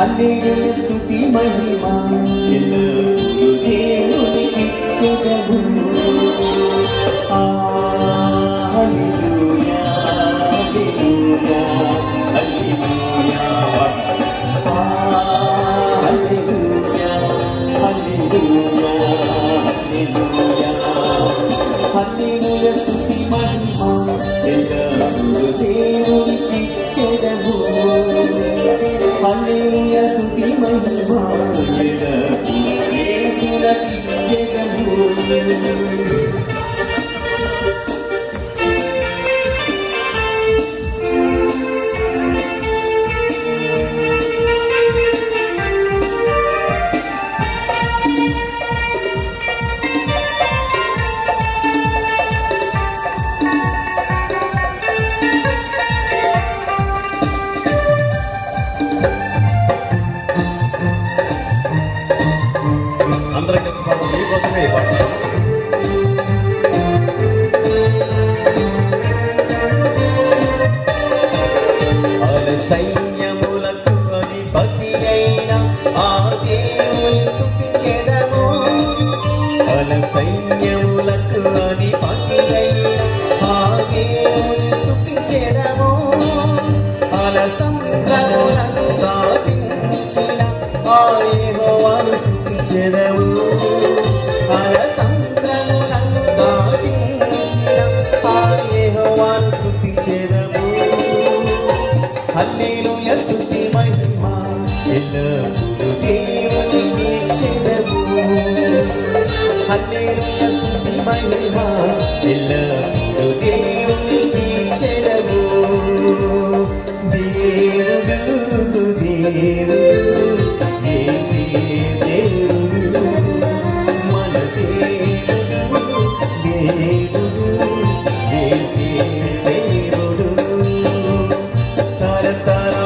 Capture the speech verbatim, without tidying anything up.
హల్లెలూయా స్తుతి మహిమ ఎల్లప్పుడూ దేవునికిచ్చెదము. హల్లెలూయా హల్లెలూయా హల్లెలూయా హల్లెలూయా హల్లెలూయా హల్లెలూయా హల్లెలూయా స్తుతి మహిమ ఎల్లప్పుడూ దేవునికిచ్చెదము. హల్లెలూయా స్తుతి మహిమ ఎల్లప్పుడూ యేసునికిచ్చెదము. అందరికీ మీకోసమే అల సైన్యములకు అధిపతి అయిన ఆ దేవుని స్తుతించెదము. అల సైన్యములకు అధిపతి అయిన ఆ దేవుని స్తుతించెదము. అల సంద్రములను దాటించిన ఆ యెహోవాను స్తుతించెదము. అల సంద్రములను దాటించిన ఆ యెహోవాను స్తుతించెదము. హల్లెలూయా స్తుతి మహిమ ఎల్లప్పుడూ దేవునికిచ్చెదము. హల్లెలూయా స్తుతి మహిమ ఎల్లప్పుడూ దేవునికిచ్చెదము. దేవుడు దేవుడు యేసే దేవుడు మన దేవుడు దేవుడు యేసే దేవుడు తరతరాల